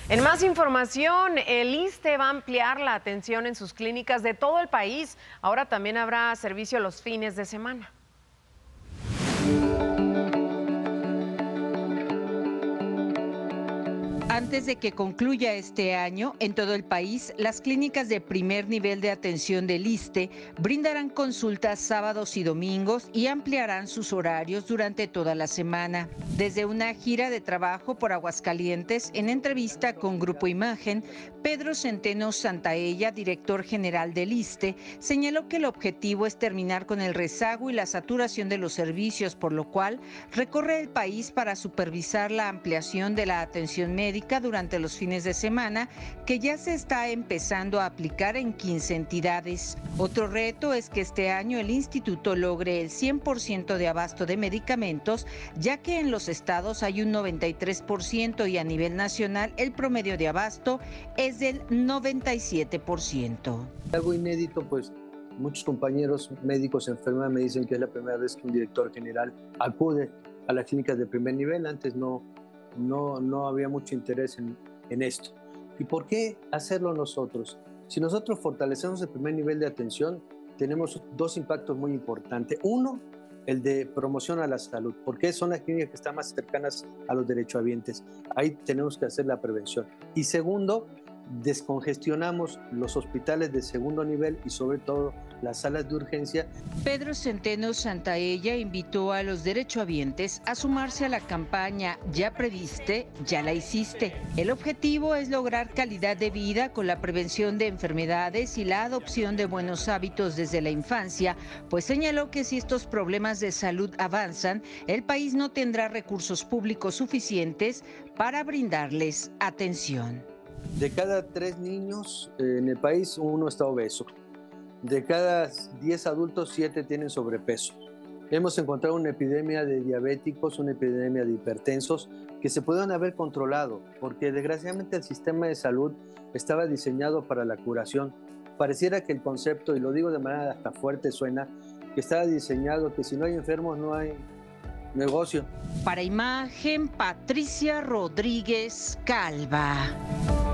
En más información, el ISSSTE va a ampliar la atención en sus clínicas de todo el país. Ahora también habrá servicio los fines de semana. Antes de que concluya este año, en todo el país, las clínicas de primer nivel de atención del ISSSTE brindarán consultas sábados y domingos y ampliarán sus horarios durante toda la semana. Desde una gira de trabajo por Aguascalientes, en entrevista con Grupo Imagen, Pedro Centeno Santaella, director general del ISSSTE, señaló que el objetivo es terminar con el rezago y la saturación de los servicios, por lo cual recorre el país para supervisar la ampliación de la atención médica durante los fines de semana, que ya se está empezando a aplicar en 15 entidades. Otro reto es que este año el instituto logre el 100% de abasto de medicamentos, ya que en los estados hay un 93% y a nivel nacional el promedio de abasto es del 97%. Algo inédito, pues muchos compañeros médicos, enfermeras me dicen que es la primera vez que un director general acude a las clínicas de primer nivel. Antes no había mucho interés en esto. ¿Y por qué hacerlo nosotros? Si nosotros fortalecemos el primer nivel de atención, tenemos dos impactos muy importantes. Uno, el de promoción a la salud, porque son las clínicas que están más cercanas a los derechohabientes. Ahí tenemos que hacer la prevención. Y segundo, descongestionamos los hospitales de segundo nivel y sobre todo las salas de urgencia. Pedro Centeno Santaella invitó a los derechohabientes a sumarse a la campaña Ya previste, ya la hiciste. El objetivo es lograr calidad de vida con la prevención de enfermedades y la adopción de buenos hábitos desde la infancia, pues señaló que si estos problemas de salud avanzan, el país no tendrá recursos públicos suficientes para brindarles atención. De cada 3 niños en el país, 1 está obeso. De cada 10 adultos, 7 tienen sobrepeso. Hemos encontrado una epidemia de diabéticos, una epidemia de hipertensos que se pudieron haber controlado, porque desgraciadamente el sistema de salud estaba diseñado para la curación. Pareciera que el concepto, y lo digo de manera hasta fuerte, suena, que estaba diseñado que si no hay enfermos no hay negocio. Para Imagen, Patricia Rodríguez Calva.